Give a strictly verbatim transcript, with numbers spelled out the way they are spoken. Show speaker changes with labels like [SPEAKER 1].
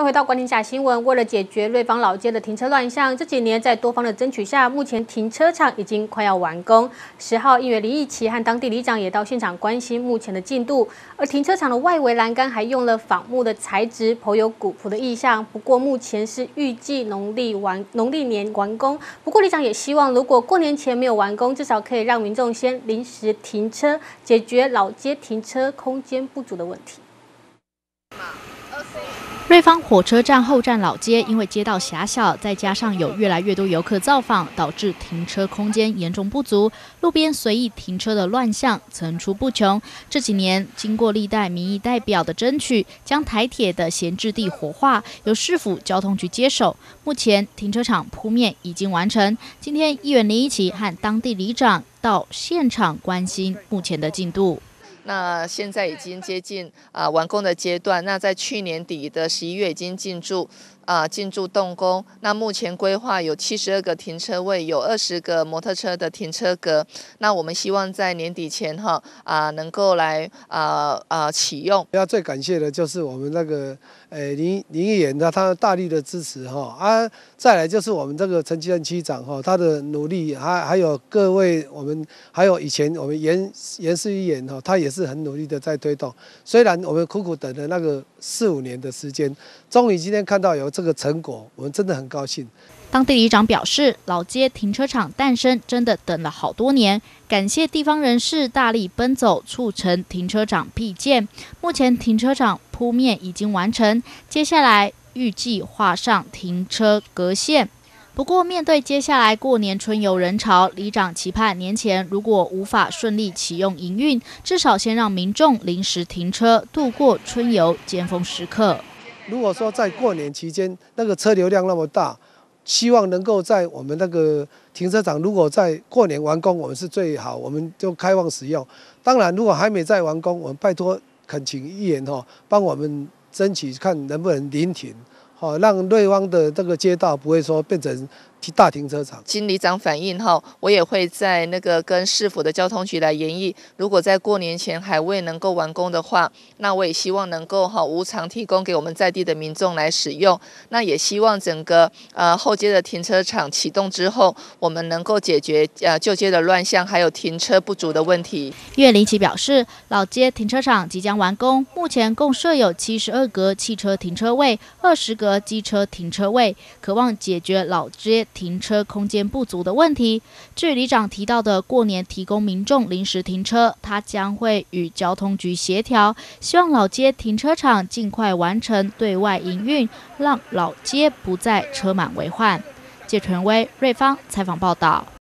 [SPEAKER 1] 欢迎回到关天下新闻。为了解决瑞芳老街的停车乱象，这几年在多方的争取下，目前停车场已经快要完工。十号，议员林义琪和当地里长也到现场关心目前的进度。而停车场的外围栏杆还用了仿木的材质，颇有古朴的意象。不过目前是预计农历完农历年完工。不过里长也希望，如果过年前没有完工，至少可以让民众先临时停车，解决老街停车空间不足的问题。
[SPEAKER 2] 瑞芳火车站后站老街因为街道狭小，再加上有越来越多游客造访，导致停车空间严重不足，路边随意停车的乱象层出不穷。这几年经过历代民意代表的争取，将台铁的闲置地活化，由市府交通局接手。目前停车场铺面已经完成。今天议员林义琪和当地里长到现场关心目前的进度。
[SPEAKER 3] 那现在已经接近啊、呃、完工的阶段。那在去年底的十一月已经进驻啊、呃、进驻动工。那目前规划有七十二个停车位，有二十个摩托车的停车格。那我们希望在年底前哈啊、呃、能够来啊啊、呃呃、启用。
[SPEAKER 4] 要最感谢的就是我们那个呃林林议员的他大力的支持哈啊，再来就是我们这个陈其任区长哈他的努力，还还有各位我们还有以前我们严严世议员哈他也。 是很努力的在推动，虽然我们苦苦等了那个四五年的时间，终于今天看到有这个成果，我们真的很高兴。
[SPEAKER 2] 当地里长表示，老街停车场诞生真的等了好多年，感谢地方人士大力奔走，促成停车场辟建。目前停车场铺面已经完成，接下来预计画上停车格线。 不过，面对接下来过年春游人潮，里长期盼年前如果无法顺利启用营运，至少先让民众临时停车，度过春游尖峰时刻。
[SPEAKER 4] 如果说在过年期间那个车流量那么大，希望能够在我们那个停车场，如果在过年完工，我们是最好，我们就开放使用。当然，如果还没在完工，我们拜托恳请议员哈，帮我们争取看能不能临停。 好，让瑞芳的这个街道不会说变成大停车场。
[SPEAKER 3] 经里长反映后，我也会在那个跟市府的交通局来研议，如果在过年前还未能够完工的话，那我也希望能够哈无偿提供给我们在地的民众来使用。那也希望整个呃后街的停车场启动之后，我们能够解决呃旧街的乱象，还有停车不足的问题。
[SPEAKER 2] 岳林奇表示，老街停车场即将完工，目前共设有七十二格汽车停车位，二十格 机车停车位，渴望解决老街停车空间不足的问题。至于里长提到的过年提供民众临时停车，他将会与交通局协调，希望老街停车场尽快完成对外营运，让老街不再车满为患。谢纯威、瑞芳采访报道。